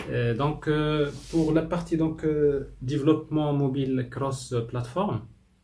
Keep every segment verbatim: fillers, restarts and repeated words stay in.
Euh, donc, euh, pour la partie donc, euh, développement mobile cross-platform,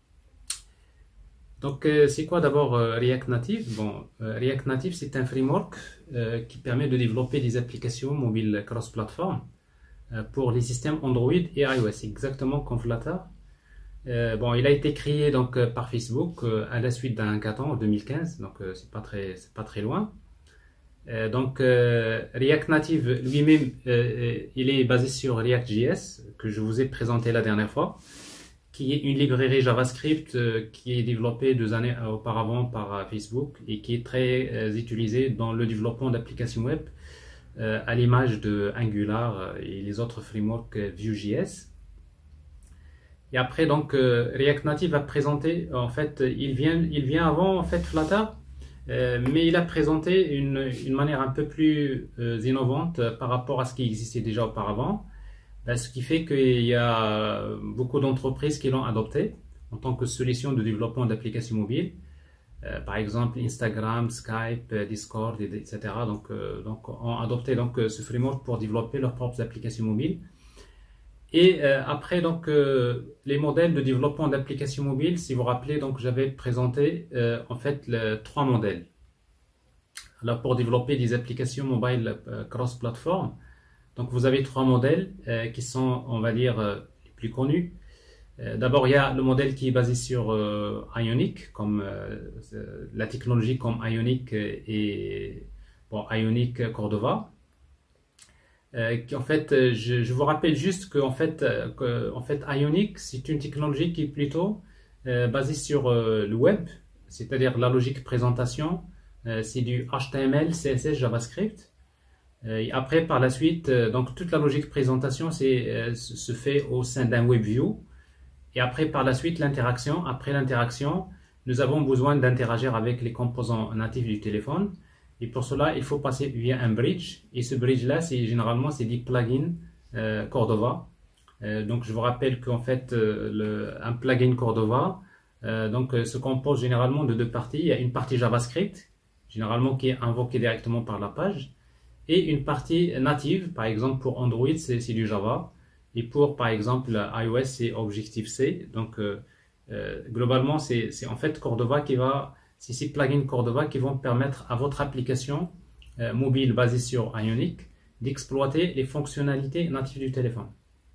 donc euh, c'est quoi d'abord euh, React Native? Bon, euh, React Native, c'est un framework euh, qui permet de développer des applications mobiles cross-platform euh, pour les systèmes Android et iOS, exactement comme Flutter. Euh, bon, il a été créé donc euh, par Facebook euh, à la suite d'un hackathon en deux mille quinze, donc euh, c'est pas très, c'est pas très loin. Euh, donc euh, React Native lui-même, euh, il est basé sur React.js que je vous ai présenté la dernière fois, qui est une librairie JavaScript euh, qui est développée deux années auparavant par euh, Facebook et qui est très euh, utilisée dans le développement d'applications web euh, à l'image de Angular et les autres frameworks euh, Vue.js. Et après, donc, euh, React Native a présenté, en fait, il vient, il vient avant, en fait, Flutter, euh, mais il a présenté une, une manière un peu plus euh, innovante euh, par rapport à ce qui existait déjà auparavant, ben, ce qui fait qu'il y a beaucoup d'entreprises qui l'ont adopté en tant que solution de développement d'applications mobiles. Euh, par exemple, Instagram, Skype, Discord, et cetera. Donc, euh, donc, ont adopté donc, ce framework pour développer leurs propres applications mobiles. Et euh, après, donc, euh, les modèles de développement d'applications mobiles, si vous vous rappelez, donc, j'avais présenté euh, en fait le, trois modèles. Alors, pour développer des applications mobile euh, cross-platform, donc vous avez trois modèles euh, qui sont, on va dire, euh, les plus connus. Euh, D'abord, il y a le modèle qui est basé sur euh, Ionic, comme euh, la technologie comme Ionic et bon, Ionic Cordova. Euh, qui, en fait, je, je vous rappelle juste que en fait, euh, que, en fait, Ionic, c'est une technologie qui est plutôt euh, basée sur euh, le web, c'est-à-dire la logique présentation. Euh, c'est du H T M L, C S S, JavaScript. Euh, et après, par la suite, euh, donc toute la logique présentation c'est, euh, se fait au sein d'un WebView. Et après, par la suite, l'interaction. Après l'interaction, nous avons besoin d'interagir avec les composants natifs du téléphone. Et pour cela, il faut passer via un bridge. Et ce bridge-là, c'est généralement, c'est des plugins euh, Cordova. Euh, donc, je vous rappelle qu'en fait, euh, le, un plugin Cordova euh, donc, euh, se compose généralement de deux parties. Il y a une partie JavaScript, généralement qui est invoquée directement par la page, et une partie native. Par exemple, pour Android, c'est du Java. Et pour, par exemple, iOS, c'est Objective-C. Donc, euh, euh, globalement, c'est en fait Cordova qui va... C'est ces plugins Cordova qui vont permettre à votre application euh, mobile basée sur Ionic d'exploiter les fonctionnalités natives du téléphone.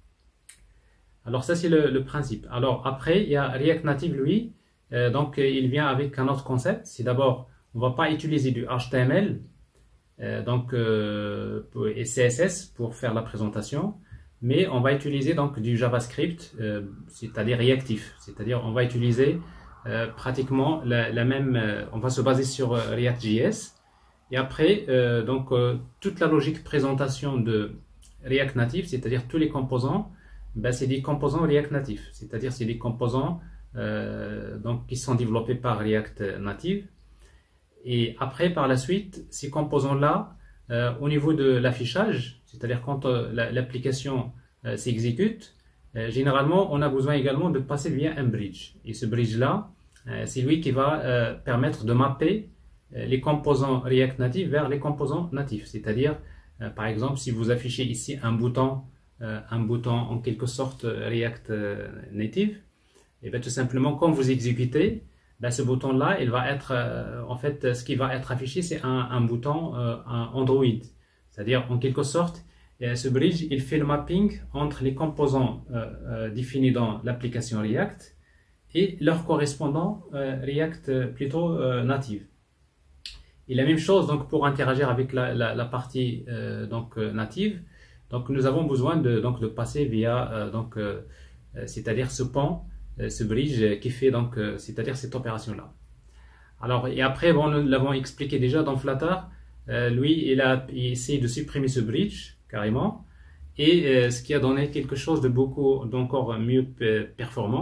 Alors ça c'est le, le principe. Alors après il y a React Native lui, euh, donc il vient avec un autre concept. C'est d'abord on ne va pas utiliser du H T M L euh, donc, euh, et C S S pour faire la présentation, mais on va utiliser donc du JavaScript, euh, c'est-à-dire réactif. C'est-à-dire on va utiliser Euh, pratiquement la, la même, euh, on va se baser sur euh, React.js et après euh, donc euh, toute la logique présentation de React Native, c'est-à-dire tous les composants, ben, c'est des composants React Native, c'est-à-dire c'est des composants euh, donc qui sont développés par React Native. Et après par la suite ces composants-là euh, au niveau de l'affichage, c'est-à-dire quand euh, l'application euh, s'exécute, Euh, généralement, on a besoin également de passer via un bridge. Et ce bridge-là, euh, c'est lui qui va euh, permettre de mapper euh, les composants React Native vers les composants natifs. C'est-à-dire, euh, par exemple, si vous affichez ici un bouton, euh, un bouton en quelque sorte React euh, Native, et bien tout simplement, quand vous exécutez, ben, ce bouton-là, il va être, euh, en fait, ce qui va être affiché, c'est un, un bouton euh, un Android. C'est-à-dire, en quelque sorte, et ce bridge, il fait le mapping entre les composants euh, euh, définis dans l'application React et leurs correspondants euh, React euh, plutôt euh, native. Et la même chose donc pour interagir avec la, la, la partie euh, donc euh, native. Donc nous avons besoin de donc de passer via euh, donc euh, c'est-à-dire ce pont, euh, ce bridge qui fait donc euh, c'est-à-dire cette opération là. Alors et après bon nous l'avons expliqué déjà dans Flutter. Euh, lui il a il essaie de supprimer ce bridge carrément, et euh, ce qui a donné quelque chose de beaucoup d'encore mieux performant,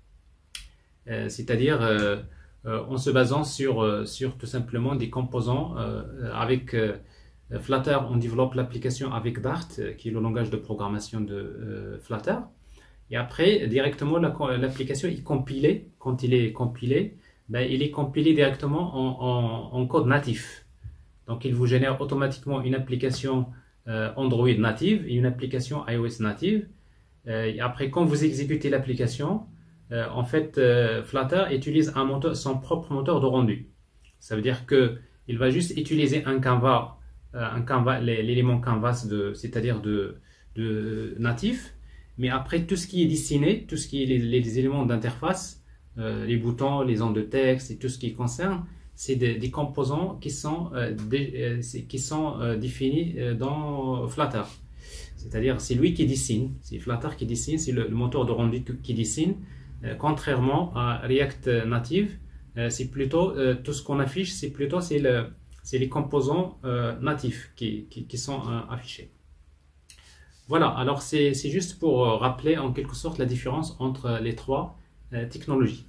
euh, c'est-à-dire euh, euh, en se basant sur, euh, sur tout simplement des composants. Euh, avec euh, Flutter, on développe l'application avec Dart, euh, qui est le langage de programmation de euh, Flutter, et après directement l'application est compilée. Quand il est compilé, ben, il est compilé directement en, en, en code natif. Donc il vous génère automatiquement une application euh, Android native et une application iOS native. Euh, et après, quand vous exécutez l'application, euh, en fait, euh, Flutter utilise un moteur, son propre moteur de rendu. Ça veut dire que il va juste utiliser un canvas, euh, un canvas, l'élément canvas de, c'est-à-dire de, de natif. Mais après, tout ce qui est dessiné, tout ce qui est les, les éléments d'interface, euh, les boutons, les ondes de texte et tout ce qui concerne, c'est des, des composants qui sont, euh, dé, euh, qui sont euh, définis euh, dans Flutter. C'est-à-dire, c'est lui qui dessine, c'est Flutter qui dessine, c'est le, le moteur de rendu qui dessine. Euh, contrairement à React Native, euh, c'est plutôt, euh, tout ce qu'on affiche, c'est plutôt c'est le, c'est les composants euh, natifs qui, qui, qui sont euh, affichés. Voilà, alors c'est juste pour euh, rappeler en quelque sorte la différence entre les trois euh, technologies.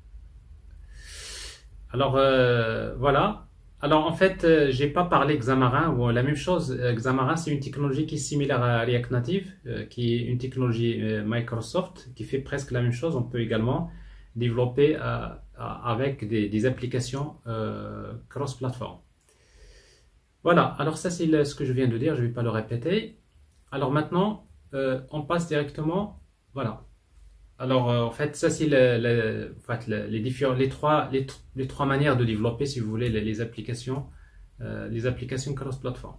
Alors euh, voilà, alors en fait euh, j'ai pas parlé Xamarin, ou la même chose. euh, Xamarin c'est une technologie qui est similaire à React Native, euh, qui est une technologie euh, Microsoft, qui fait presque la même chose. On peut également développer euh, avec des, des applications euh, cross-platform. Voilà, alors ça c'est ce que je viens de dire, je ne vais pas le répéter. Alors maintenant, euh, on passe directement, voilà. Alors euh, en fait, ça c'est le, le, en fait, le, les, différents, les, trois, les, les trois manières de développer, si vous voulez, les, les applications, euh, les applications cross-platform.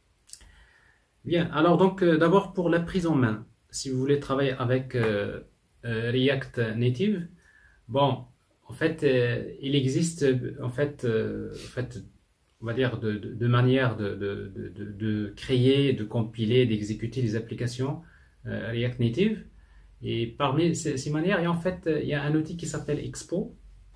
Bien, alors donc euh, d'abord pour la prise en main, si vous voulez travailler avec euh, euh, React Native, bon, en fait, euh, il existe en fait, euh, en fait on va dire, de, de, de manière de, de, de, de créer, de compiler, d'exécuter des applications euh, React Native. Et parmi ces, ces manières, et en fait, il y a un outil qui s'appelle Expo,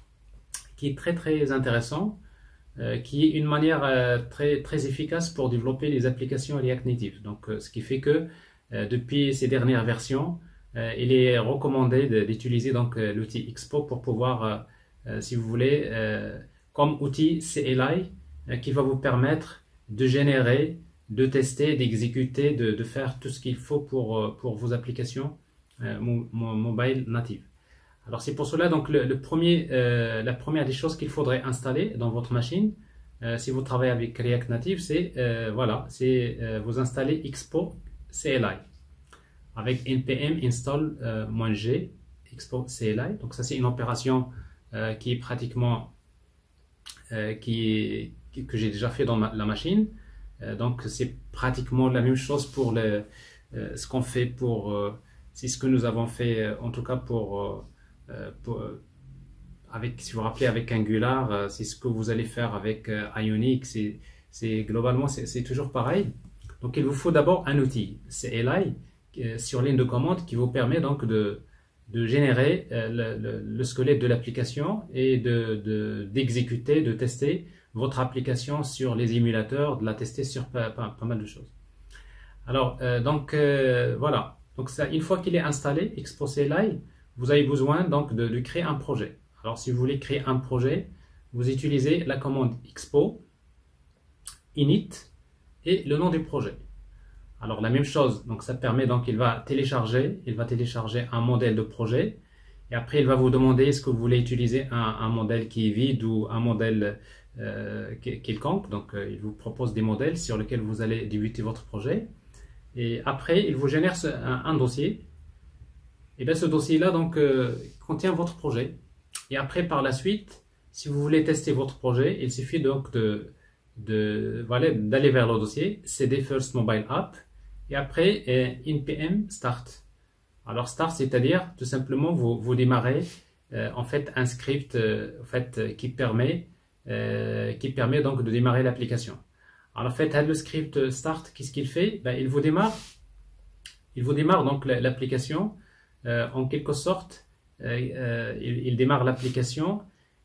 qui est très très intéressant, euh, qui est une manière euh, très très efficace pour développer les applications React Native. Donc, euh, ce qui fait que euh, depuis ces dernières versions, euh, il est recommandé d'utiliser donc euh, l'outil Expo pour pouvoir, euh, euh, si vous voulez, euh, comme outil C L I, qui va vous permettre de générer, de tester, d'exécuter, de, de faire tout ce qu'il faut pour, pour vos applications euh, mobile natives. Alors c'est pour cela donc le, le premier, euh, la première des choses qu'il faudrait installer dans votre machine, euh, si vous travaillez avec React Native, c'est euh, voilà, c'est euh, vous installer Expo C L I avec npm install euh, -g Expo C L I. Donc ça c'est une opération euh, qui est pratiquement euh, qui est que j'ai déjà fait dans ma, la machine. Euh, donc c'est pratiquement la même chose pour le, euh, ce qu'on fait pour, euh, c'est ce que nous avons fait euh, en tout cas pour, euh, pour euh, avec, si vous vous rappelez avec Angular, euh, c'est ce que vous allez faire avec euh, Ionic, c'est globalement c'est toujours pareil. Donc il vous faut d'abord un outil C L I euh, sur ligne de commande qui vous permet donc de, de générer euh, le, le, le squelette de l'application et de d'exécuter, de, de tester votre application sur les émulateurs, de la tester sur pas, pas, pas mal de choses. Alors, euh, donc euh, voilà. Donc ça, une fois qu'il est installé, Expo C L I, vous avez besoin donc de, de créer un projet. Alors, si vous voulez créer un projet, vous utilisez la commande expo init et le nom du projet. Alors, la même chose. Donc, ça permet donc il va télécharger, il va télécharger un modèle de projet. Et après, il va vous demander est-ce que vous voulez utiliser un, un modèle qui est vide ou un modèle Euh, quelconque. Donc euh, il vous propose des modèles sur lesquels vous allez débuter votre projet, et après il vous génère ce, un, un dossier, et bien ce dossier là donc euh, contient votre projet, et après par la suite si vous voulez tester votre projet, il suffit donc de, de voilà, d'aller vers le dossier cd first mobile app, et après euh, npm start. Alors start, c'est à dire tout simplement vous, vous démarrez euh, en fait un script euh, en fait qui permet Euh, qui permet donc de démarrer l'application. Alors en fait, le script start, qu'est-ce qu'il fait? Ben, il vous démarre, il vous démarre donc l'application euh, en quelque sorte. Euh, euh, il, il démarre l'application,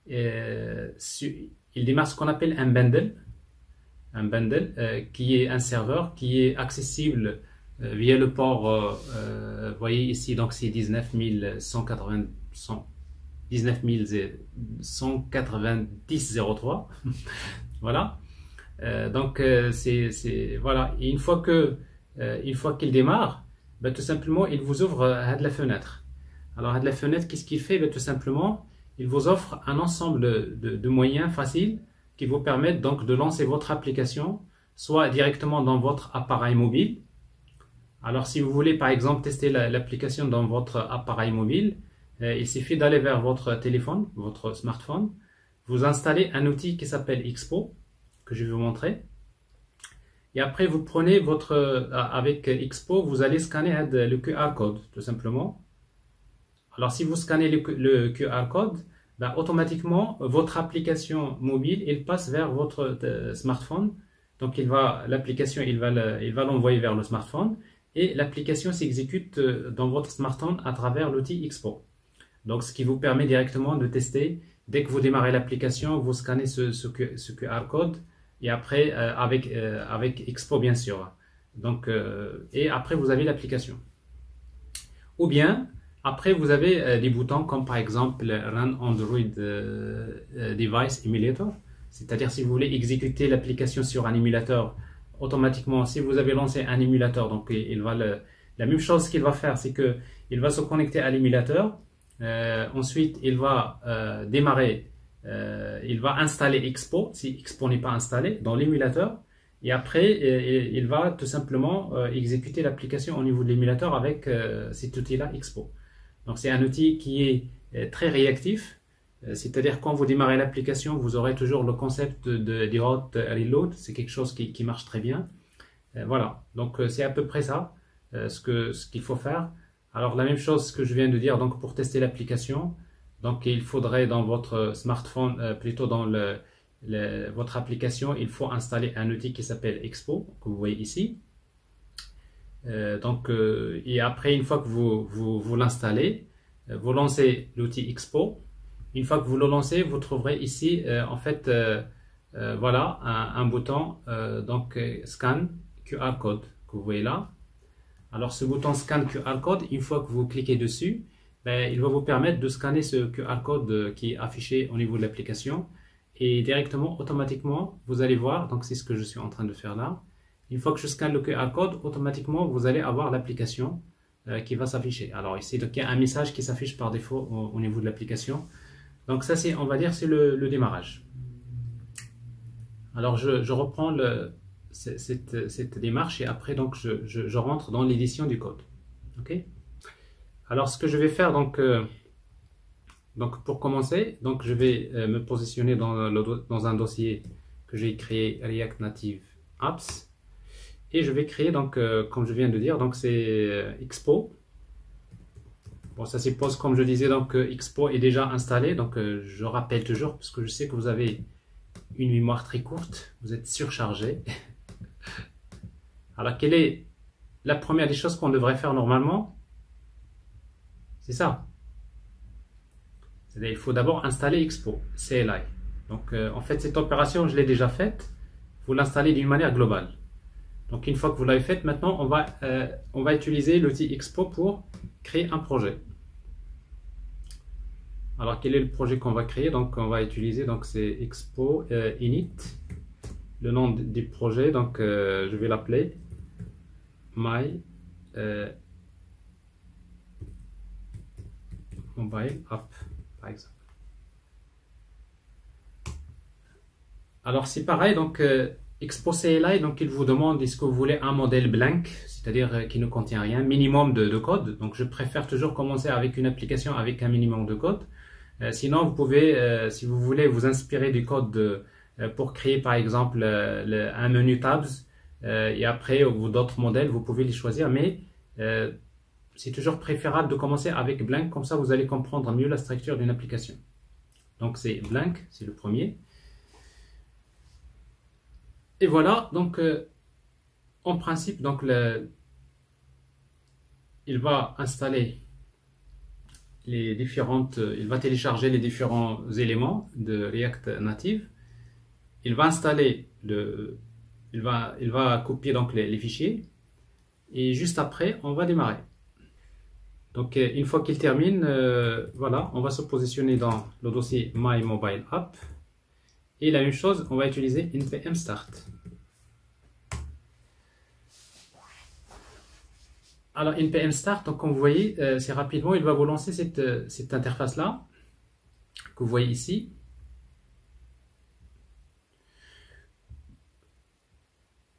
euh, il démarre ce qu'on appelle un bundle, un bundle euh, qui est un serveur qui est accessible euh, via le port. Euh, euh, vous voyez ici, donc c'est dix-neuf mille cent quatre-vingts. dix-neuf mille cent quatre-vingt-dix zéro trois. Voilà. Euh, donc euh, c'est voilà. Et une fois que euh, une fois qu'il démarre, ben, tout simplement il vous ouvre euh, de la fenêtre. Alors de la fenêtre, qu'est-ce qu'il fait? Ben, tout simplement, il vous offre un ensemble de, de, de moyens faciles qui vous permettent donc de lancer votre application soit directement dans votre appareil mobile. Alors si vous voulez par exemple tester l'application dans votre appareil mobile, euh, il suffit d'aller vers votre téléphone, votre smartphone, vous installez un outil qui s'appelle Expo, que je vais vous montrer. Et après vous prenez votre, euh, avec Expo, vous allez scanner le Q R code tout simplement. Alors si vous scannez le, le Q R code, ben, automatiquement votre application mobile il passe vers votre euh, smartphone. Donc il va l'application il va le, il va l'envoyer vers le smartphone et l'application s'exécute dans votre smartphone à travers l'outil Expo. Donc ce qui vous permet directement de tester dès que vous démarrez l'application, vous scannez ce, ce, ce Q R code et après euh, avec euh, avec Expo bien sûr. Donc euh, et après vous avez l'application. Ou bien après vous avez euh, des boutons comme par exemple Run Android euh, Device Emulator. C'est-à-dire si vous voulez exécuter l'application sur un émulateur, automatiquement, si vous avez lancé un émulateur, donc il va le, la même chose qu'il va faire, c'est que il va se connecter à l'émulateur. Euh, ensuite, il va euh, démarrer, euh, il va installer Expo, si Expo n'est pas installé, dans l'émulateur. Et après, il, il va tout simplement euh, exécuter l'application au niveau de l'émulateur avec euh, cet outil-là, Expo. Donc c'est un outil qui est euh, très réactif. C'est-à-dire quand vous démarrez l'application, vous aurez toujours le concept de, de hot reload, c'est quelque chose qui, qui marche très bien. Euh, voilà, donc euh, c'est à peu près ça, euh, ce que ce qu'il faut faire. Alors la même chose que je viens de dire, donc pour tester l'application, donc il faudrait dans votre smartphone, euh, plutôt dans le, le, votre application, il faut installer un outil qui s'appelle Expo, que vous voyez ici. Euh, donc euh, et après une fois que vous vous, vous l'installez, euh, vous lancez l'outil Expo. Une fois que vous le lancez, vous trouverez ici euh, en fait euh, euh, voilà un, un bouton euh, donc euh, scan Q R code que vous voyez là. Alors ce bouton scan Q R code, une fois que vous cliquez dessus, ben, il va vous permettre de scanner ce Q R code euh, qui est affiché au niveau de l'application et directement automatiquement vous allez voir, donc c'est ce que je suis en train de faire là. Une fois que je scanne le Q R code, automatiquement vous allez avoir l'application euh, qui va s'afficher. Alors ici donc il y a un message qui s'affiche par défaut au, au niveau de l'application. Donc ça c'est, on va dire, c'est le, le démarrage. Alors je, je reprends le, cette, cette démarche et après donc je, je, je rentre dans l'édition du code. Ok. Alors ce que je vais faire donc, euh, donc pour commencer, donc je vais euh, me positionner dans, le, dans un dossier que j'ai créé React Native Apps et je vais créer donc euh, comme je viens de dire donc c'est euh, Expo. Bon, ça suppose, comme je disais, donc Expo est déjà installé, donc euh, je rappelle toujours, parce que je sais que vous avez une mémoire très courte, vous êtes surchargé. Alors, quelle est la première des choses qu'on devrait faire normalement? C'est ça. C'est-à-dire, il faut d'abord installer Expo, C L I. Donc, euh, en fait, cette opération, je l'ai déjà faite. Vous l'installez d'une manière globale. Donc, une fois que vous l'avez faite, maintenant, on va, euh, on va utiliser l'outil Expo pour créer un projet. Alors, quel est le projet qu'on va créer? Donc, on va utiliser, donc c'est Expo euh, init. Le nom du projet, donc euh, je vais l'appeler My euh, Mobile App, par exemple. Alors, c'est pareil, donc euh, Expo C L I, donc il vous demande est-ce que vous voulez un modèle blank, c'est-à-dire euh, qui ne contient rien, minimum de, de code. Donc, je préfère toujours commencer avec une application avec un minimum de code. Euh, sinon, vous pouvez, euh, si vous voulez, vous inspirer du code de, euh, pour créer, par exemple, euh, le, un menu tabs euh, et après, ou d'autres modèles, vous pouvez les choisir. Mais euh, c'est toujours préférable de commencer avec blank, comme ça, vous allez comprendre mieux la structure d'une application. Donc, c'est blank, c'est le premier. Et voilà, donc, euh, en principe, donc, le, il va installer les différentes, il va télécharger les différents éléments de React Native. Il va installer le, il va, il va copier donc les, les fichiers et juste après on va démarrer. Donc une fois qu'il termine, euh, voilà, on va se positionner dans le dossier My Mobile App et la même chose, on va utiliser npm start. Alors, npm start, donc comme vous voyez, euh, c'est rapidement, il va vous lancer cette, euh, cette interface-là, que vous voyez ici.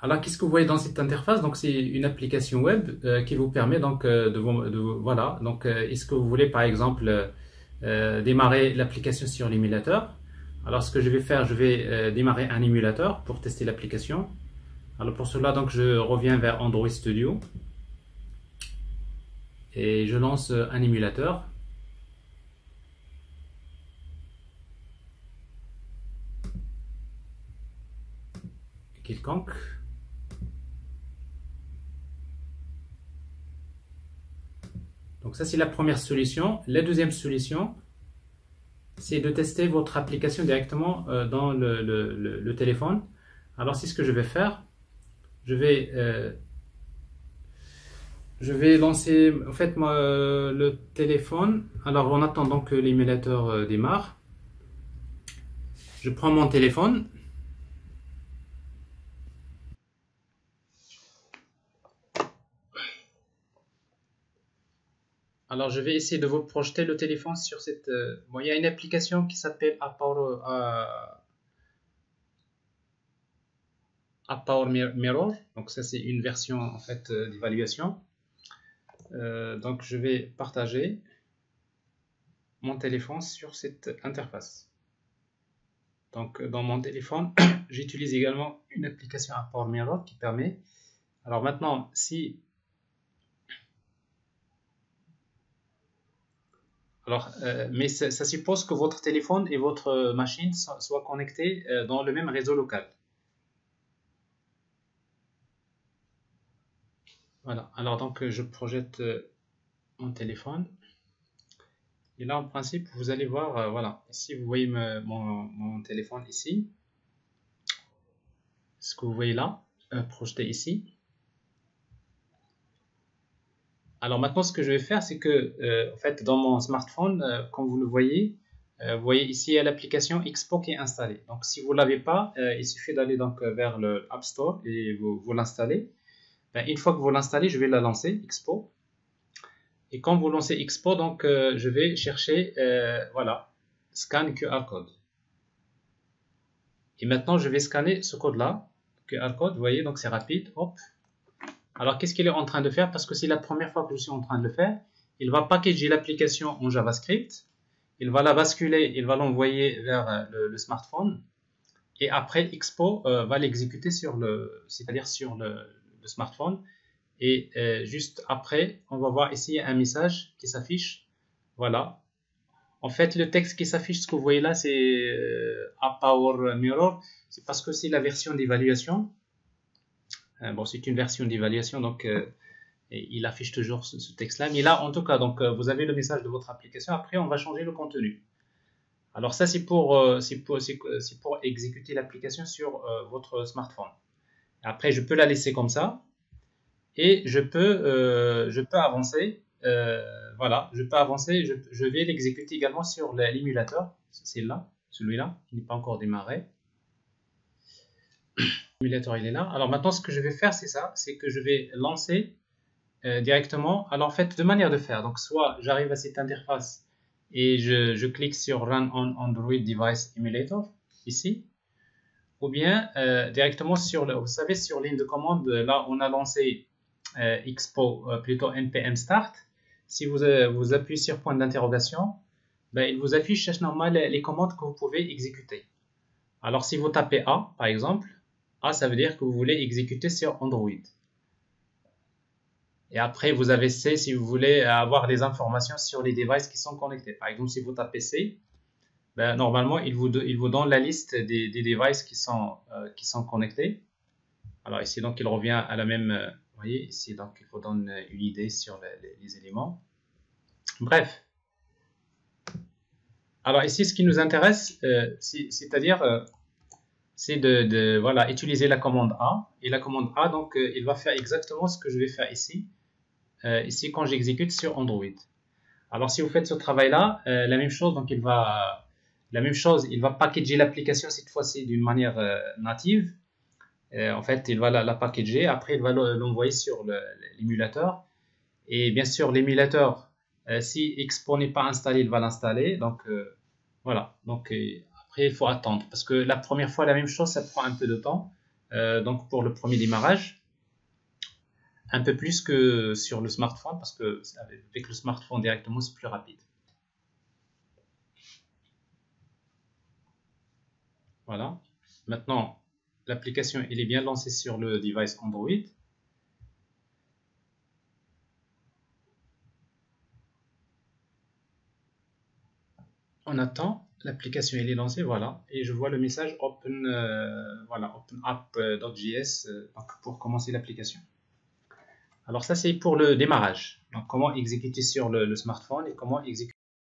Alors, qu'est-ce que vous voyez dans cette interface? Donc, c'est une application web euh, qui vous permet donc euh, de, vous, de vous- voilà. Donc, euh, est-ce que vous voulez par exemple euh, euh, démarrer l'application sur l'émulateur? Alors, ce que je vais faire, je vais euh, démarrer un émulateur pour tester l'application. Alors, pour cela, donc, je reviens vers Android Studio et je lance euh, un émulateur. Quelconque. Donc ça c'est la première solution. La deuxième solution, c'est de tester votre application directement euh, dans le, le, le, le téléphone. Alors c'est ce que je vais faire. Je vais, euh, je vais lancer en fait moi, euh, le téléphone. Alors en attendant que l'émulateur euh, démarre, je prends mon téléphone. Alors je vais essayer de vous projeter le téléphone sur cette... Euh, bon, il y a une application qui s'appelle Power, euh, Power Mirror. Donc ça c'est une version en fait euh, d'évaluation. Euh, donc je vais partager mon téléphone sur cette interface. Donc dans mon téléphone, j'utilise également une application Power Mirror qui permet... Alors maintenant, si... Alors, euh, mais ça, ça suppose que votre téléphone et votre machine so- soient connectés euh, dans le même réseau local. Voilà, alors donc je projette euh, mon téléphone. Et là, en principe, vous allez voir, euh, voilà, ici vous voyez me- mon, mon téléphone ici. Ce que vous voyez là, euh, projeté ici. Alors maintenant, ce que je vais faire, c'est que, euh, en fait, dans mon smartphone, euh, comme vous le voyez, euh, vous voyez ici il y a l'application Expo qui est installée. Donc si vous ne l'avez pas, euh, il suffit d'aller donc euh, vers le App Store et vous, vous l'installez. Ben, une fois que vous l'installez, je vais la lancer, Expo. Et quand vous lancez Expo, donc euh, je vais chercher, euh, voilà, scan Q R code. Et maintenant, je vais scanner ce code-là, Q R code, vous voyez, donc c'est rapide, hop. Alors, qu'est-ce qu'il est en train de faire? Parce que c'est la première fois que je suis en train de le faire. Il va packager l'application en JavaScript. Il va la basculer, il va l'envoyer vers euh, le, le smartphone. Et après, Expo euh, va l'exécuter sur le, c'est-à-dire sur le, le smartphone. Et euh, juste après, on va voir ici un message qui s'affiche. Voilà. En fait, le texte qui s'affiche, ce que vous voyez là, c'est euh, à Power Mirror. C'est parce que c'est la version d'évaluation. Euh, bon, c'est une version d'évaluation, donc euh, et il affiche toujours ce, ce texte-là. Mais là, en tout cas, donc, euh, vous avez le message de votre application. Après, on va changer le contenu. Alors ça, c'est pour, euh, c'est pour, c'est, c'est pour exécuter l'application sur euh, votre smartphone. Après, je peux la laisser comme ça. Et je peux, euh, je peux avancer. Euh, voilà, je peux avancer. Je, je vais l'exécuter également sur l'émulateur. C'est là, celui-là, qui n'est pas encore démarré. L'émulateur, il est là. Alors maintenant, ce que je vais faire, c'est ça. C'est que je vais lancer Euh, directement. Alors en fait, deux manières de faire. Donc soit j'arrive à cette interface et je, je clique sur Run on Android Device Emulator ici, ou bien euh, directement sur le, vous savez, sur ligne de commande, là on a lancé euh, Expo, euh, plutôt npm start. Si vous, euh, vous appuyez sur point d'interrogation, ben, il vous affiche normal les, les commandes que vous pouvez exécuter. Alors si vous tapez A par exemple, A ça veut dire que vous voulez exécuter sur Android. Et après, vous avez C si vous voulez avoir des informations sur les devices qui sont connectés. Par exemple, si vous tapez C, ben, normalement, il vous, il vous donne la liste des, des devices qui sont, euh, qui sont connectés. Alors ici, donc, il revient à la même... Euh, vous voyez, ici, donc, il vous donne une idée sur les, les, les éléments. Bref. Alors ici, ce qui nous intéresse, euh, c'est-à-dire, euh, c'est de, de voilà, utiliser la commande A. Et la commande A, donc, euh, il va faire exactement ce que je vais faire ici. Euh, ici, quand j'exécute sur Android. Alors, si vous faites ce travail-là, euh, la même chose, donc il va, la même chose, il va packager l'application cette fois-ci d'une manière euh, native. Euh, en fait, il va la, la packager. Après, il va l'envoyer sur l'émulateur. Et bien sûr, l'émulateur, euh, si Expo n'est pas installé, il va l'installer. Donc, euh, voilà. Donc, euh, après, il faut attendre. Parce que la première fois, la même chose, ça prend un peu de temps. euh, donc pour le premier démarrage, un peu plus que sur le smartphone, parce que avec le smartphone directement, c'est plus rapide. Voilà. Maintenant, l'application elle est bien lancée sur le device Android. On attend, l'application elle est lancée, voilà, et je vois le message Open, euh, voilà, OpenApp.js euh, donc pour commencer l'application. Alors ça c'est pour le démarrage. Donc comment exécuter sur le, le smartphone et comment exécuter.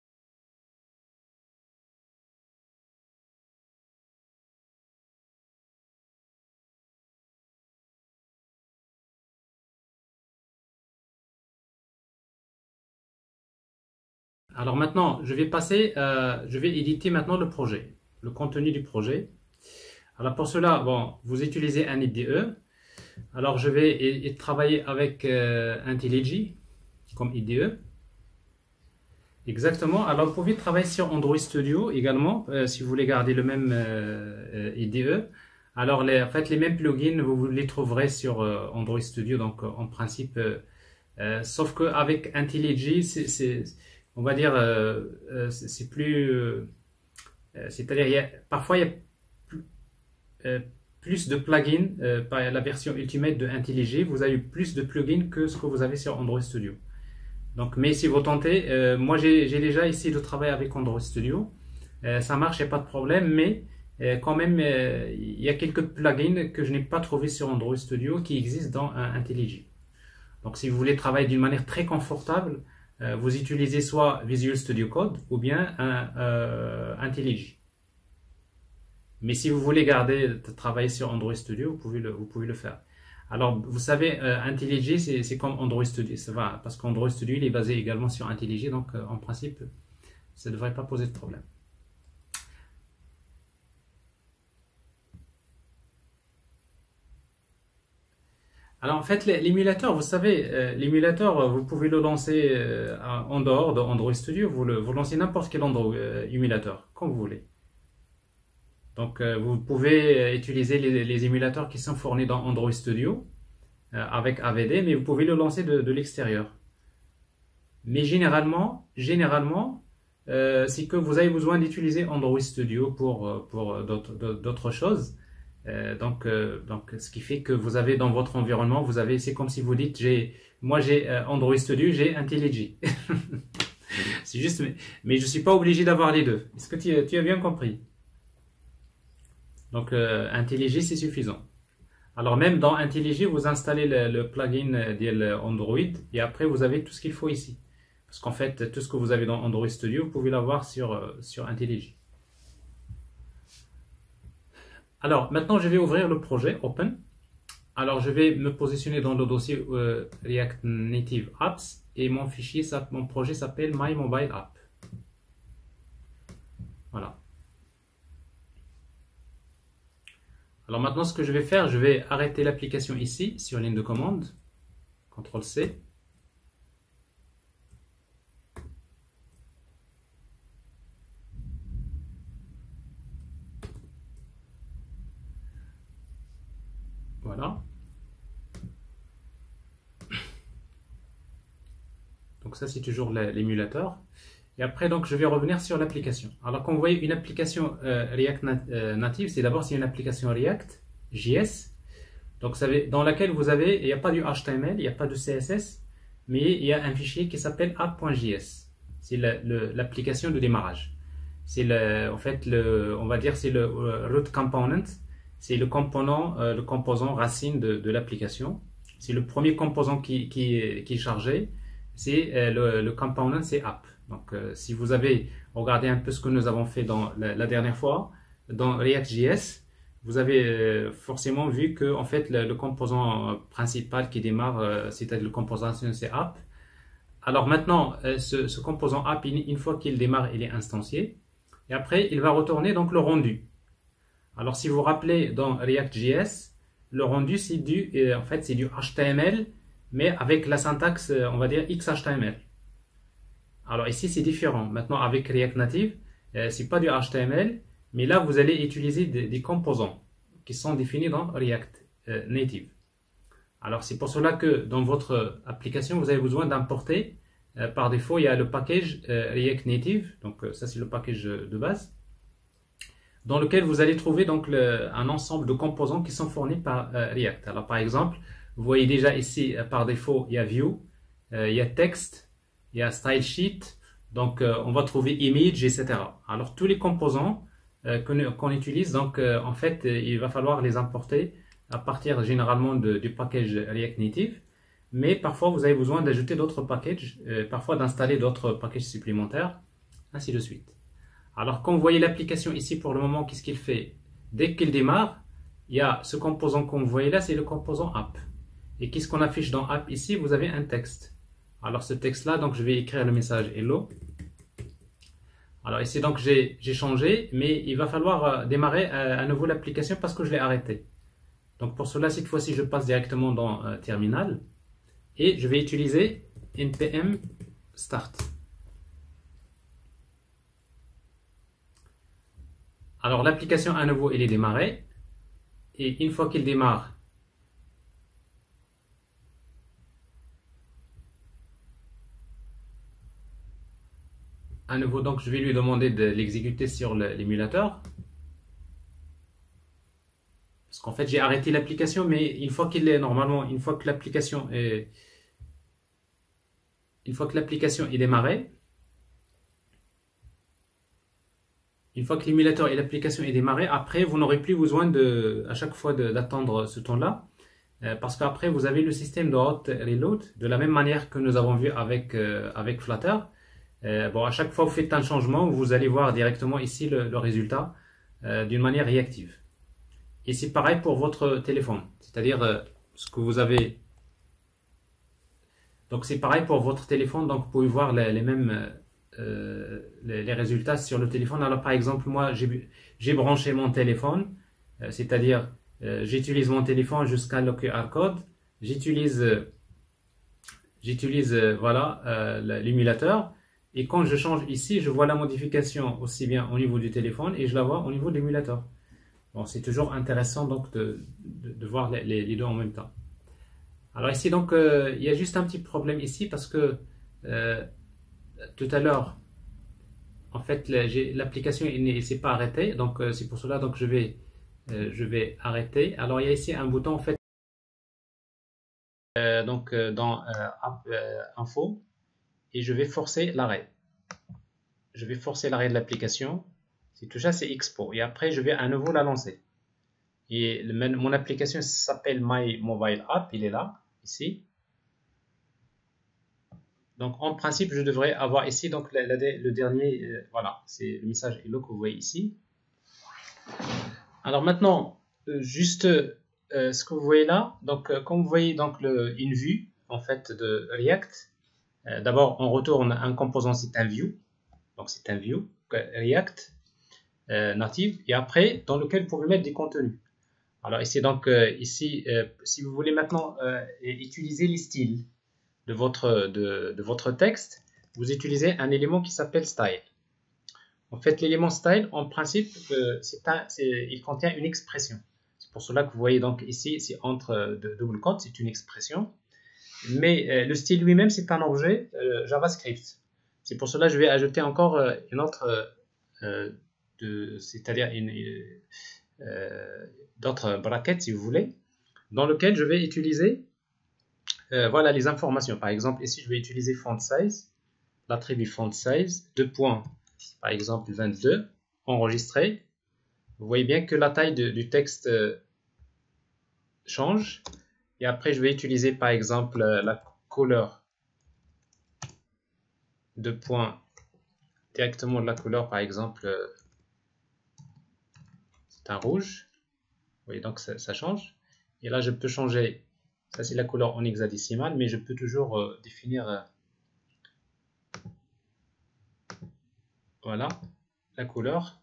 Alors maintenant, je vais passer, euh, je vais éditer maintenant le projet, le contenu du projet. Alors pour cela, bon, vous utilisez un I D E. Alors je vais et, et travailler avec euh, IntelliJ comme I D E. Exactement. Alors vous pouvez travailler sur Android Studio également euh, si vous voulez garder le même euh, I D E. Alors les, en fait les mêmes plugins vous les trouverez sur euh, Android Studio. Donc en principe, euh, euh, sauf qu'avec IntelliJ, c'est on va dire, euh, euh, c'est plus, euh, c'est-à-dire, il y a, parfois il y a plus, euh, plus de plugins euh, par la version Ultimate de IntelliJ, vous avez plus de plugins que ce que vous avez sur Android Studio. Donc, mais si vous tentez, euh, moi j'ai déjà essayé de travailler avec Android Studio, euh, ça marche, il n'y a pas de problème, mais euh, quand même, euh, il y a quelques plugins que je n'ai pas trouvé sur Android Studio qui existent dans euh, IntelliJ. Donc, si vous voulez travailler d'une manière très confortable, Euh, vous utilisez soit Visual Studio Code ou bien un, euh, IntelliJ. Mais si vous voulez garder, travailler sur Android Studio, vous pouvez le, vous pouvez le faire. Alors, vous savez, euh, IntelliJ, c'est comme Android Studio. Ça va, parce qu'Android Studio, il est basé également sur IntelliJ, donc euh, en principe, ça ne devrait pas poser de problème. Alors en fait, l'émulateur, vous savez, euh, l'émulateur, vous pouvez le lancer euh, en dehors de Android Studio, vous, le, vous lancez n'importe quel Android, euh, émulateur, quand vous voulez. Donc euh, vous pouvez euh, utiliser les, les émulateurs qui sont fournis dans Android Studio euh, avec A V D, mais vous pouvez le lancer de, de l'extérieur. Mais généralement, généralement, euh, c'est que vous avez besoin d'utiliser Android Studio pour, pour d'autres choses. Euh, donc, euh, donc, ce qui fait que vous avez dans votre environnement, vous avez, c'est comme si vous dites, j'ai, moi j'ai euh, Android Studio, j'ai IntelliJ. C'est juste, mais, mais je suis pas obligé d'avoir les deux. Est-ce que tu, tu as bien compris? Donc, euh, IntelliJ c'est suffisant. Alors même dans IntelliJ, vous installez le, le plugin de Android et après vous avez tout ce qu'il faut ici. Parce qu'en fait, tout ce que vous avez dans Android Studio, vous pouvez l'avoir sur, sur IntelliJ. Alors, maintenant, je vais ouvrir le projet Open. Alors, je vais me positionner dans le dossier euh, React Native Apps et mon fichier, ça, mon projet s'appelle My Mobile App. Voilà. Alors maintenant, ce que je vais faire, je vais arrêter l'application ici, sur ligne de commande. contrôle C. Voilà. Donc ça, c'est toujours l'émulateur. Et après, donc, je vais revenir sur l'application. Alors, quand vous voyez une application euh, React nat euh, Native, c'est d'abord c'est une application React J S. Donc, ça veut, dans laquelle vous avez, il n'y a pas du H T M L, il n'y a pas de C S S, mais il y a un fichier qui s'appelle app.js. C'est l'application de démarrage. C'est en fait, le, on va dire, c'est le euh, root component. C'est le component, euh, le composant racine de, de l'application. C'est le premier composant qui, qui, qui est chargé. C'est euh, le, le component, c'est app. Donc, euh, si vous avez regardé un peu ce que nous avons fait dans la, la dernière fois, dans React.js, vous avez euh, forcément vu que en fait, le, le composant principal qui démarre, euh, c'est-à-dire le composant, c'est app. Alors maintenant, euh, ce, ce composant app, une fois qu'il démarre, il est instancié. Et après, il va retourner donc le rendu. Alors, si vous vous rappelez, dans React.js, le rendu, c'est du, euh, en fait, c'est du H T M L, mais avec la syntaxe, on va dire, X H T M L. Alors ici, c'est différent. Maintenant, avec React Native, euh, c'est pas du H T M L, mais là, vous allez utiliser des, des composants. qui sont définis dans React euh, Native. Alors c'est pour cela que dans votre application, vous avez besoin d'importer. Euh, par défaut, il y a le package euh, React Native, donc euh, ça c'est le package de base, dans lequel vous allez trouver donc le, un ensemble de composants qui sont fournis par euh, React. Alors par exemple, vous voyez déjà ici euh, par défaut il y a View, euh, il y a Text, il y a Style Sheet, donc euh, on va trouver Image, et cetera. Alors tous les composants euh, qu'on qu'on utilise, donc euh, en fait euh, il va falloir les importer à partir généralement de, du package React Native. Mais parfois, vous avez besoin d'ajouter d'autres packages, euh, parfois d'installer d'autres packages supplémentaires, ainsi de suite. Alors, quand vous voyez l'application ici, pour le moment, qu'est-ce qu'il fait? Dès qu'il démarre, il y a ce composant qu'on voyez là, c'est le composant App. Et qu'est-ce qu'on affiche dans App ici? Vous avez un texte. Alors, ce texte-là, donc je vais écrire le message Hello. Alors ici, donc j'ai changé, mais il va falloir euh, démarrer euh, à nouveau l'application parce que je l'ai arrêté. Donc pour cela, cette fois-ci, je passe directement dans euh, Terminal. Et je vais utiliser npm start. Alors l'application à nouveau elle est démarrée. Et une fois qu'il démarre, à nouveau donc je vais lui demander de l'exécuter sur l'émulateur. Parce qu'en fait j'ai arrêté l'application, mais une fois qu'il est normalement, une fois que l'application est Une fois que l'application est démarrée, une fois que l'émulateur et l'application est démarré, après vous n'aurez plus besoin de, à chaque fois d'attendre ce temps-là, euh, parce qu'après vous avez le système de hot reload, de la même manière que nous avons vu avec, euh, avec Flutter. Euh, bon, à chaque fois vous faites un changement, vous allez voir directement ici le, le résultat euh, d'une manière réactive. Et c'est pareil pour votre téléphone, c'est-à-dire euh, ce que vous avez. Donc c'est pareil pour votre téléphone, donc vous pouvez voir les, les mêmes euh, les, les résultats sur le téléphone. Alors par exemple, moi j'ai branché mon téléphone, euh, c'est-à-dire euh, j'utilise mon téléphone jusqu'à le Q R code, j'utilise euh, j'utilise euh, voilà euh, l'émulateur, et quand je change ici, je vois la modification aussi bien au niveau du téléphone et je la vois au niveau de l'émulateur. Bon, c'est toujours intéressant donc de, de, de voir les, les deux en même temps. Alors ici, donc, euh, il y a juste un petit problème ici parce que euh, tout à l'heure, en fait, l'application ne s'est pas arrêtée. Donc, euh, c'est pour cela donc je vais, euh, je vais arrêter. Alors, il y a ici un bouton, en fait, euh, donc, euh, dans euh, euh, Info, et je vais forcer l'arrêt. Je vais forcer l'arrêt de l'application. C'est tout ça, c'est Expo. Et après, je vais à nouveau la lancer. Et le, mon application s'appelle My Mobile App, il est là, ici. Donc en principe, je devrais avoir ici donc la, la, le dernier, euh, voilà, c'est le message Hello que vous voyez ici. Alors maintenant, euh, juste euh, ce que vous voyez là, donc euh, comme vous voyez donc le, une vue en fait de React, euh, d'abord on retourne un composant, c'est un view, donc c'est un view React euh, native, et après dans lequel vous pouvez mettre des contenus. Alors ici, donc, euh, ici, euh, si vous voulez maintenant euh, utiliser les styles de votre, de, de votre texte, vous utilisez un élément qui s'appelle style. En fait, l'élément style, en principe, euh, c'est un, il contient une expression. C'est pour cela que vous voyez donc ici, c'est entre euh, de double quotes, c'est une expression. Mais euh, le style lui-même, c'est un objet euh, JavaScript. C'est pour cela que je vais ajouter encore euh, une autre, euh, c'est-à-dire une, une Euh, d'autres brackets si vous voulez, dans lequel je vais utiliser euh, voilà les informations. Par exemple ici je vais utiliser font size, l'attribut font size, deux points, par exemple vingt-deux, enregistré. Vous voyez bien que la taille de, du texte euh, change, et après je vais utiliser par exemple euh, la couleur, deux points, directement de la couleur, par exemple euh, c'est un rouge. Vous voyez donc ça, ça change, et là je peux changer, ça c'est la couleur en hexadécimal, mais je peux toujours euh, définir euh, voilà la couleur.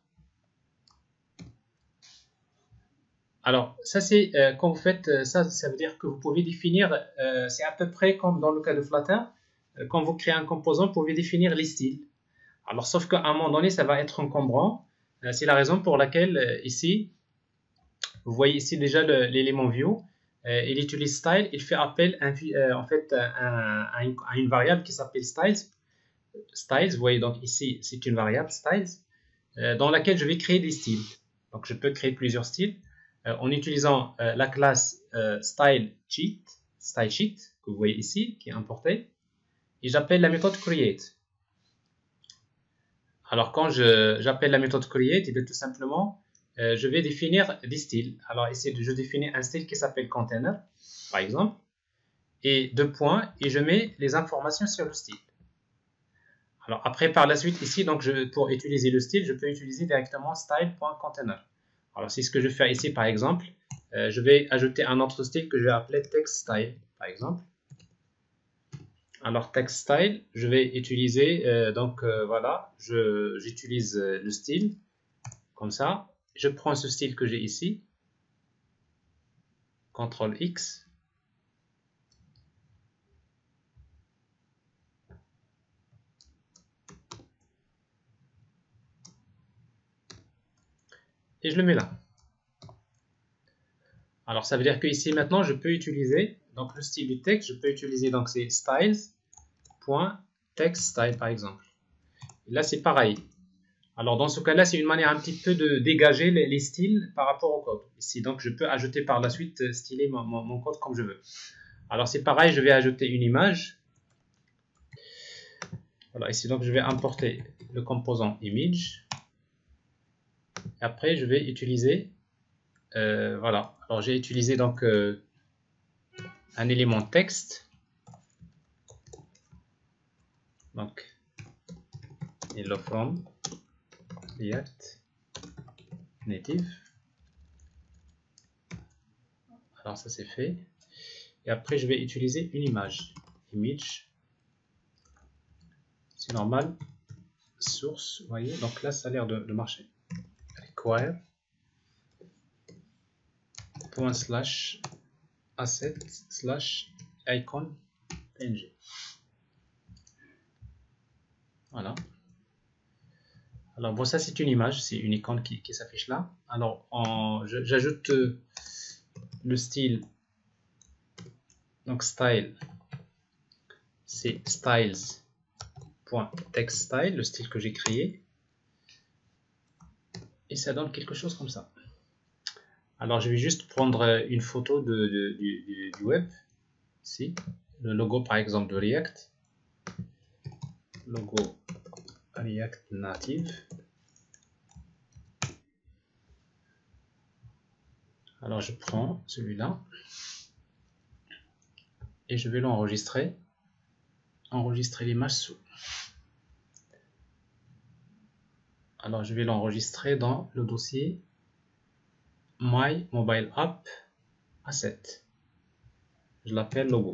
Alors ça c'est euh, quand vous faites euh, ça, ça veut dire que vous pouvez définir, euh, c'est à peu près comme dans le cas de Flutter, euh, quand vous créez un composant, vous pouvez définir les styles. Alors sauf qu'à un moment donné ça va être encombrant, euh, c'est la raison pour laquelle euh, ici Vous voyez ici déjà l'élément view. Euh, il utilise style. Il fait appel à, euh, en fait, à, à, une, à une variable qui s'appelle styles. Styles, vous voyez donc ici, c'est une variable styles euh, dans laquelle je vais créer des styles. Donc je peux créer plusieurs styles euh, en utilisant euh, la classe euh, style sheet, style sheet que vous voyez ici, qui est importée, et j'appelle la méthode create. Alors quand j'appelle la méthode create, et bien, tout simplement, euh, je vais définir des styles. Alors ici, je définis un style qui s'appelle container, par exemple, et deux points, et je mets les informations sur le style. Alors après, par la suite, ici, donc je, pour utiliser le style, je peux utiliser directement style.container. Alors c'est ce que je vais faire ici, par exemple. Euh, je vais ajouter un autre style que je vais appeler text style, par exemple. Alors text style, je vais utiliser, euh, donc euh, voilà, j'utilise euh, le style, comme ça. Je prends ce style que j'ai ici, contrôle X. Et je le mets là. Alors ça veut dire que ici maintenant je peux utiliser donc le style du texte, je peux utiliser donc c'est styles.textstyle par exemple. Et là c'est pareil. Alors dans ce cas-là, c'est une manière un petit peu de dégager les, les styles par rapport au code. Ici donc je peux ajouter par la suite styler mon, mon, mon code comme je veux. Alors c'est pareil, je vais ajouter une image. Voilà, ici donc je vais importer le composant image. Et après je vais utiliser euh, voilà. Alors j'ai utilisé donc euh, un élément texte. Donc hello from React Native. Alors ça c'est fait. Et après je vais utiliser une image. Image. C'est normal. Source. Vous voyez. Donc là ça a l'air de, de marcher. Require. Point slash asset slash icon png. Voilà. Alors bon, ça c'est une image, c'est une icône qui, qui s'affiche là. Alors j'ajoute euh, le style, donc style, c'est styles.textstyle, le style que j'ai créé. Et ça donne quelque chose comme ça. Alors je vais juste prendre une photo de, de, du, du web, ici, le logo par exemple de React, logo React Native. Alors je prends celui-là et je vais l'enregistrer, enregistrer l'image sous. Alors je vais l'enregistrer dans le dossier My Mobile App Asset. Je l'appelle logo.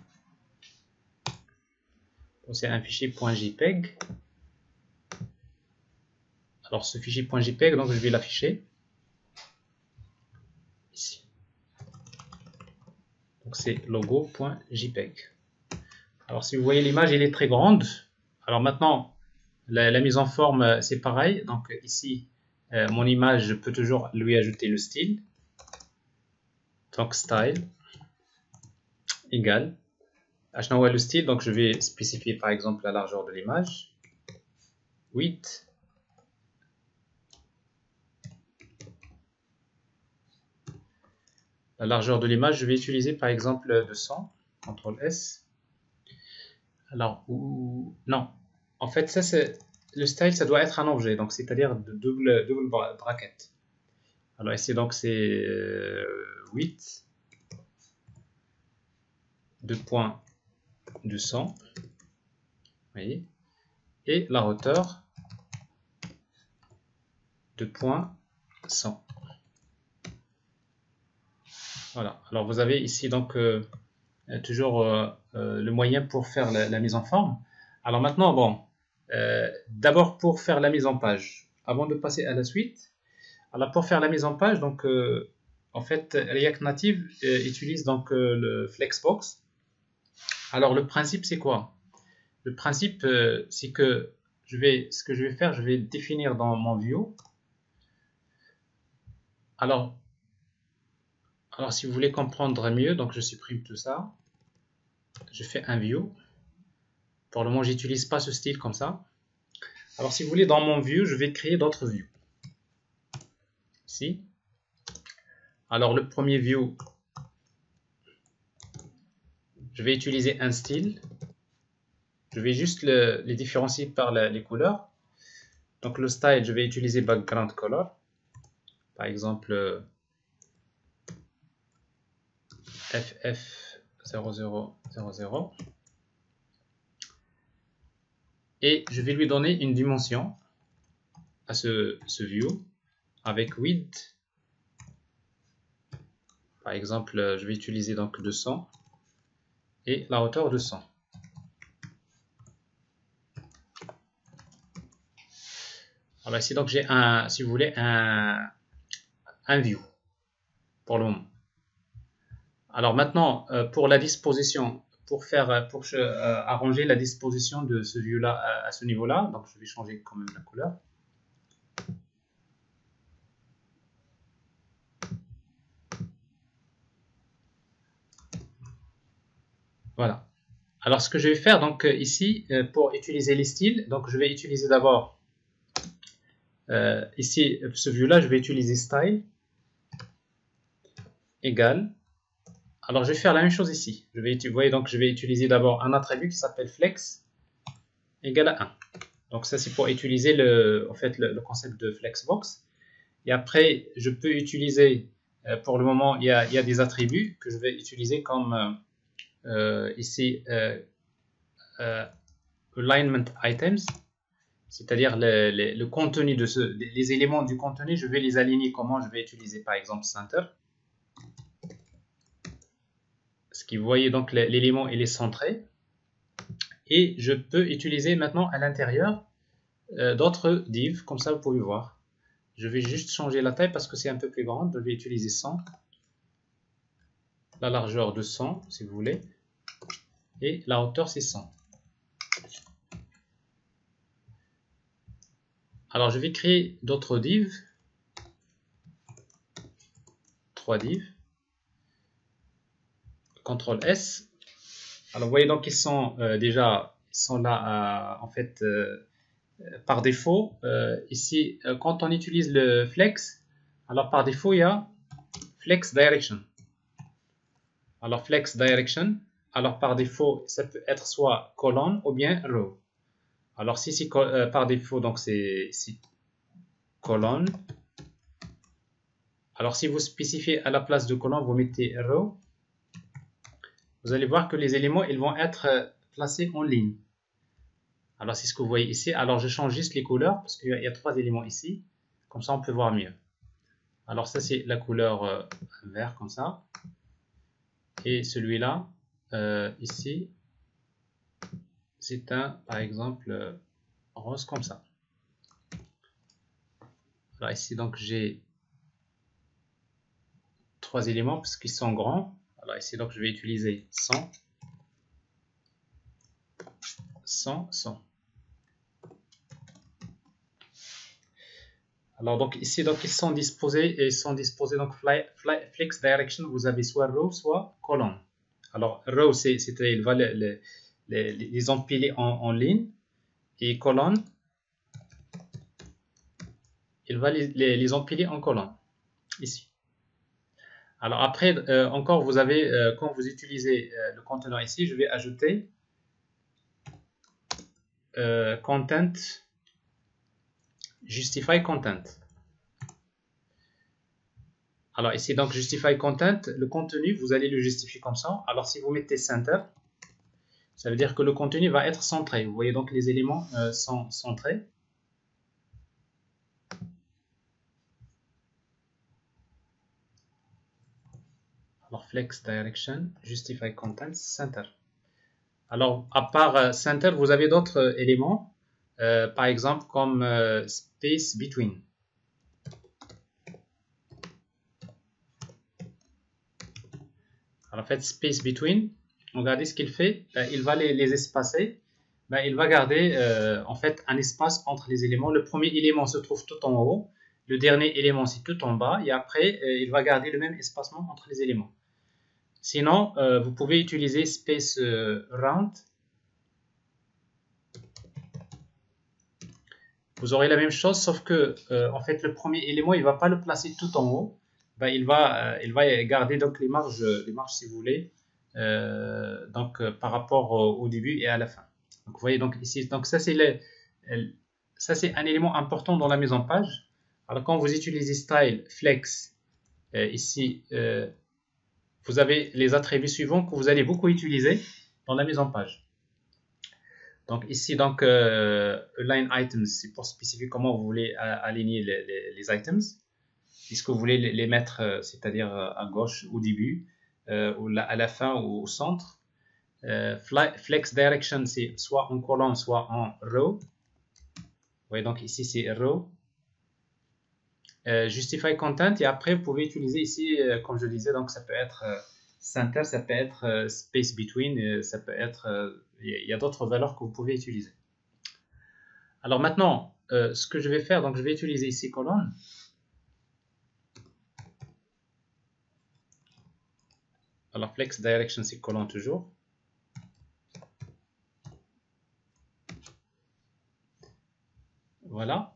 C'est un fichier .jpeg. Alors ce fichier .jpeg, donc je vais l'afficher ici. Donc c'est logo.jpeg. Alors si vous voyez l'image, elle est très grande. Alors maintenant, la, la mise en forme, c'est pareil. Donc ici, euh, mon image, je peux toujours lui ajouter le style. Donc style égale. Je n'envoie le style, donc je vais spécifier par exemple la largeur de l'image. huit. La largeur de l'image, je vais utiliser par exemple deux cents. contrôle S. Alors, ou... non. En fait, ça c'est le style, ça doit être un objet, donc c'est-à-dire de double, double bracket. Alors ici, donc c'est euh, huit. deux points deux cents. Vous voyez. Et la hauteur, deux points cent. Voilà. Alors vous avez ici donc euh, toujours euh, euh, le moyen pour faire la, la mise en forme. Alors maintenant, bon, euh, d'abord pour faire la mise en page, avant de passer à la suite, alors pour faire la mise en page, donc euh, en fait React Native euh, utilise donc euh, le Flexbox. Alors le principe c'est quoi? Le principe euh, c'est que je vais, ce que je vais faire, je vais définir dans mon view. Alors Alors, si vous voulez comprendre mieux, donc je supprime tout ça. Je fais un view. Pour le moment, j'utilise pas ce style comme ça. Alors, si vous voulez, dans mon view, je vais créer d'autres views. Ici. Alors, le premier view, je vais utiliser un style. Je vais juste le, les différencier par la, les couleurs. Donc, le style, je vais utiliser background color. Par exemple, F F zéro zéro zéro zéro. Et je vais lui donner une dimension à ce, ce view avec width. Par exemple, je vais utiliser donc deux cents et la hauteur de cent. Alors ici donc j'ai un, si vous voulez, un, un view pour le moment. Alors maintenant pour la disposition, pour faire, pour euh, arranger la disposition de ce view là à, à ce niveau là, donc je vais changer quand même la couleur. Voilà. Alors ce que je vais faire donc ici pour utiliser les styles, donc je vais utiliser d'abord euh, ici ce view là, je vais utiliser style égal. Alors je vais faire la même chose ici. Je vais, vous voyez donc je vais utiliser d'abord un attribut qui s'appelle flex égal à un. Donc ça c'est pour utiliser le, en fait, le, le concept de flexbox. Et après je peux utiliser, euh, pour le moment il y, a, il y a des attributs que je vais utiliser comme euh, ici euh, euh, alignment items, c'est-à-dire le, le, le contenu de ce, les éléments du contenu, je vais les aligner comment. Je vais utiliser par exemple center. Ce qui, vous voyez donc l'élément il est centré. Et je peux utiliser maintenant à l'intérieur euh, d'autres divs, comme ça vous pouvez voir. Je vais juste changer la taille parce que c'est un peu plus grande. Je vais utiliser cent, la largeur de cent si vous voulez, et la hauteur c'est cent. Alors je vais créer d'autres divs, trois divs, contrôle S. Alors vous voyez donc ils sont euh, déjà ils sont là euh, en fait euh, par défaut. Euh, ici euh, quand on utilise le flex, alors par défaut il y a flex direction. Alors flex direction, alors par défaut ça peut être soit colonne ou bien row. Alors si c'est euh, par défaut, donc c'est ici colonne. Alors si vous spécifiez à la place de colonne, vous mettez row. Vous allez voir que les éléments ils vont être placés en ligne. Alors c'est ce que vous voyez ici. Alors je change juste les couleurs parce qu'il y a trois éléments ici. Comme ça on peut voir mieux. Alors ça c'est la couleur euh, vert comme ça. Et celui-là euh, ici c'est un par exemple euh, rose comme ça. Alors ici donc j'ai trois éléments parce qu'ils sont grands. Alors ici donc je vais utiliser cent, cent, cent. Alors donc ici donc ils sont disposés et ils sont disposés donc fly, fly, flex direction. Vous avez soit row soit colonne. Alors row c'est il va les, les, les, les empiler en, en ligne et colonne il va les, les, les empiler en colonne ici. Alors après euh, encore vous avez euh, quand vous utilisez euh, le conteneur ici, je vais ajouter euh, content justify content. Alors ici donc justify content, le contenu vous allez le justifier comme ça. Alors si vous mettez center, ça veut dire que le contenu va être centré. Vous voyez donc les éléments euh, sont centrés. Alors flex direction, justify content, center. Alors à part euh, center, vous avez d'autres euh, éléments, euh, par exemple comme euh, space between. Alors en fait space between, regardez ce qu'il fait, ben, il va les, les espacer. Ben, il va garder euh, en fait un espace entre les éléments. Le premier élément se trouve tout en haut le dernier élément c'est tout en bas et après euh, il va garder le même espacement entre les éléments. Sinon, euh, vous pouvez utiliser space euh, round. Vous aurez la même chose, sauf que euh, en fait le premier élément il va pas le placer tout en haut. Ben, il va euh, il va garder donc les marges les marges si vous voulez euh, donc euh, par rapport au, au début et à la fin. Donc vous voyez donc ici donc ça c'est le, ça c'est un élément important dans la mise en page. Alors quand vous utilisez style flex euh, ici euh, vous avez les attributs suivants que vous allez beaucoup utiliser dans la mise en page. Donc ici, donc, euh, align items, c'est pour spécifier comment vous voulez aligner les, les, les items. Est-ce que vous voulez les, les mettre, euh, c'est-à-dire à gauche au début, euh, ou la, à la fin ou au centre. Euh, flex direction, c'est soit en colonne, soit en row. Vous voyez, donc ici, c'est row. Euh, justify content, et après, vous pouvez utiliser ici, euh, comme je disais, donc ça peut être euh, center, ça peut être euh, space between, euh, ça peut être... Euh, il y a d'autres valeurs que vous pouvez utiliser. Alors maintenant, euh, ce que je vais faire, donc je vais utiliser ici colonne. Alors flex direction c'est colonne toujours. Voilà.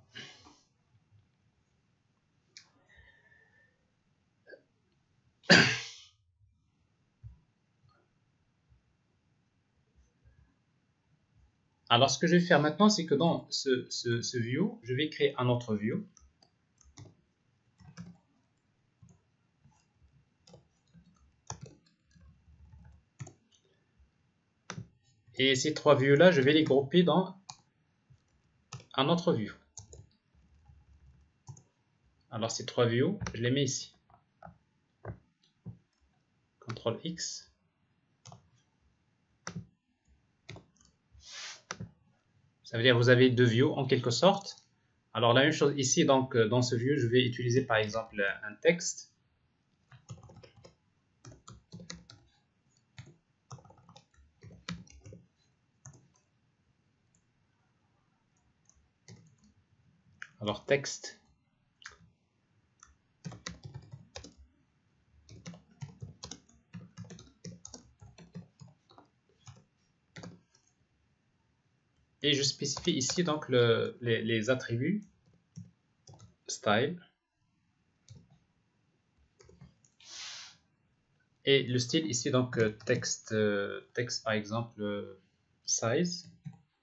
Alors, ce que je vais faire maintenant, c'est que dans ce, ce, ce view, je vais créer un autre view. Et ces trois views-là, je vais les grouper dans un autre view. Alors, ces trois views, je les mets ici. contrôle X. Ça veut dire que vous avez deux views en quelque sorte. Alors, la même chose ici, donc, dans ce view, je vais utiliser par exemple un texte. Alors, texte. Et je spécifie ici donc le, les, les attributs style et le style ici donc texte texte par exemple size,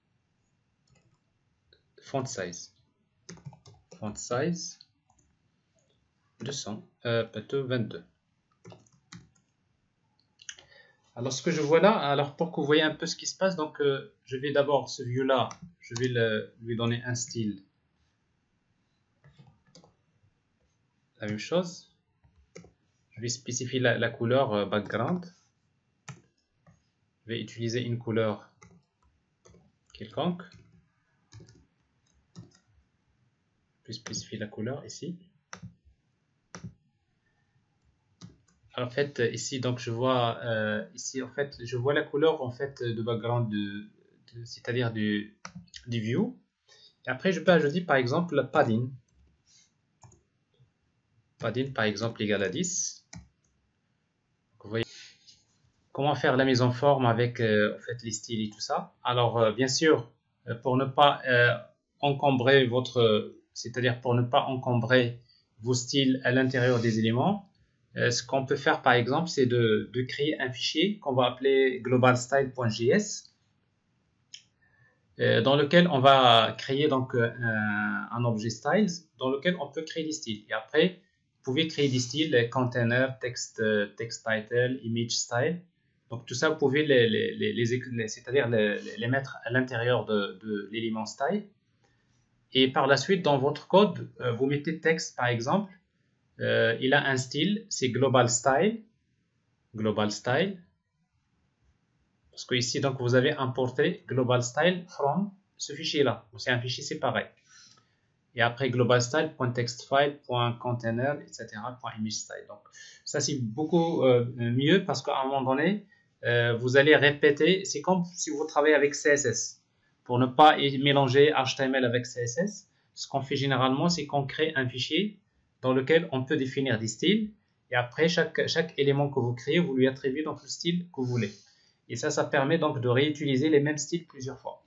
font size, font size deux cents, euh, plutôt vingt-deux. Alors ce que je vois là, alors pour que vous voyez un peu ce qui se passe, donc euh, je vais d'abord ce view là, je vais le, lui donner un style, la même chose, je vais spécifier la, la couleur euh, background, je vais utiliser une couleur quelconque, je vais spécifier la couleur ici. En fait ici donc je vois euh, ici en fait je vois la couleur en fait de background de, de c'est-à-dire du, du view. Et après je peux ajouter par exemple padding. Padding par exemple égal à dix. Vous voyez comment faire la mise en forme avec euh, en fait les styles et tout ça. Alors euh, bien sûr euh, pour ne pas euh, encombrer votre, c'est-à-dire pour ne pas encombrer vos styles à l'intérieur des éléments. Euh, ce qu'on peut faire par exemple, c'est de, de créer un fichier qu'on va appeler globalstyle.js euh, dans lequel on va créer donc euh, un, un objet styles dans lequel on peut créer des styles. Et après, vous pouvez créer des styles container, text, text title, image style. Donc tout ça, vous pouvez les, les, les, les c'est-à-dire les, les mettre à l'intérieur de, de l'élément style. Et par la suite, dans votre code, euh, vous mettez texte par exemple. Euh, il a un style, c'est global style, global style, parce que ici donc vous avez importé global style from ce fichier là, c'est un fichier séparé. Et après global style.textfile.container, et cetera, .image style. Donc ça c'est beaucoup euh, mieux parce qu'à un moment donné, euh, vous allez répéter, c'est comme si vous travaillez avec C S S. Pour ne pas mélanger H T M L avec C S S, ce qu'on fait généralement, c'est qu'on crée un fichier dans lequel on peut définir des styles. Et après, chaque, chaque élément que vous créez, vous lui attribuez donc le style que vous voulez. Et ça, ça permet donc de réutiliser les mêmes styles plusieurs fois.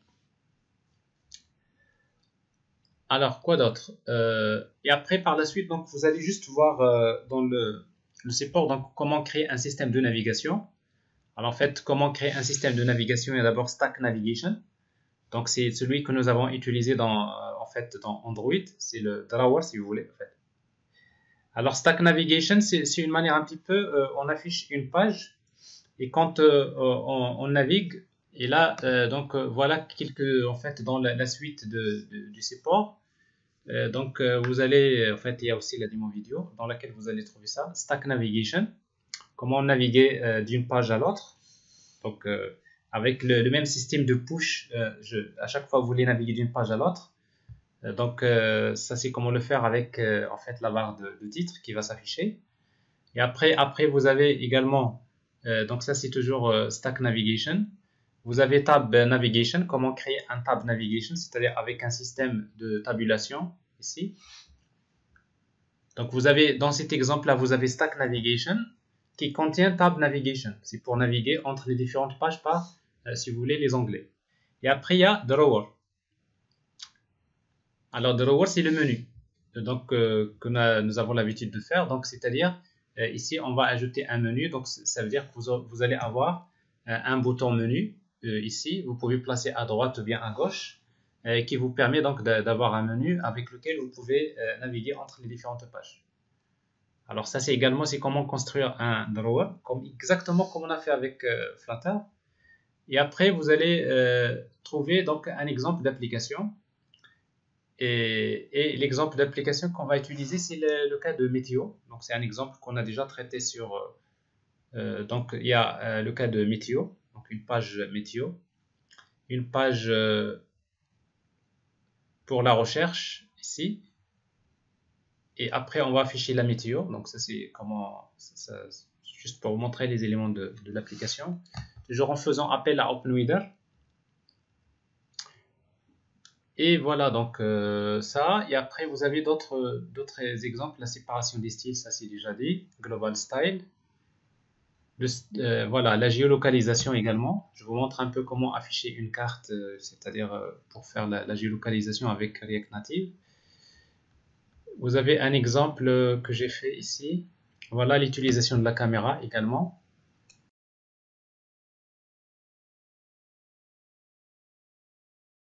Alors, quoi d'autre euh, Et après, par la suite, donc, vous allez juste voir euh, dans le, le support donc, comment créer un système de navigation. Alors, en fait, comment créer un système de navigation? Il y a d'abord Stack Navigation. Donc, c'est celui que nous avons utilisé dans, euh, en fait, dans Android. C'est le drawer, si vous voulez. En fait. Alors, Stack Navigation, c'est une manière un petit peu, euh, on affiche une page et quand euh, on, on navigue, et là, euh, donc euh, voilà quelques, en fait, dans la, la suite de, de, du support. Euh, donc, euh, vous allez, en fait, il y a aussi la démo vidéo dans laquelle vous allez trouver ça. Stack Navigation, comment naviguer euh, d'une page à l'autre. Donc, euh, avec le, le même système de push, euh, je, à chaque fois vous voulez naviguer d'une page à l'autre. Euh, donc, euh, ça c'est comment le faire avec euh, en fait la barre de, de titre qui va s'afficher. Et après, après vous avez également, euh, donc ça c'est toujours euh, Stack Navigation. Vous avez Tab Navigation, comment créer un Tab Navigation, c'est-à-dire avec un système de tabulation ici. Donc vous avez, dans cet exemple-là, vous avez Stack Navigation qui contient Tab Navigation. C'est pour naviguer entre les différentes pages par, euh, si vous voulez, les onglets. Et après, il y a Drawer. Alors, Drawer, c'est le menu donc, euh, que nous avons l'habitude de faire. Donc, c'est-à-dire, euh, ici, on va ajouter un menu. Donc, ça veut dire que vous, vous allez avoir euh, un bouton menu. Euh, ici, vous pouvez placer à droite ou bien à gauche, euh, qui vous permet donc d'avoir un menu avec lequel vous pouvez euh, naviguer entre les différentes pages. Alors ça, c'est également c'est comment construire un drawer, comme, exactement comme on a fait avec euh, Flutter. Et après, vous allez euh, trouver donc un exemple d'application. Et, et l'exemple d'application qu'on va utiliser, c'est le, le cas de météo. Donc c'est un exemple qu'on a déjà traité sur. Euh, donc il y a euh, le cas de météo. Donc une page météo, une page euh, pour la recherche ici, et après on va afficher la météo. Donc ça c'est comment, ça, ça, juste pour vous montrer les éléments de, de l'application, toujours en faisant appel à OpenWeather. Et voilà donc euh, ça. Et après vous avez d'autres d'autres exemples, la séparation des styles, ça c'est déjà dit, Global Style. Le, euh, voilà, la géolocalisation également. Je vous montre un peu comment afficher une carte, euh, c'est-à-dire euh, pour faire la, la géolocalisation avec React Native. Vous avez un exemple que j'ai fait ici. Voilà l'utilisation de la caméra également.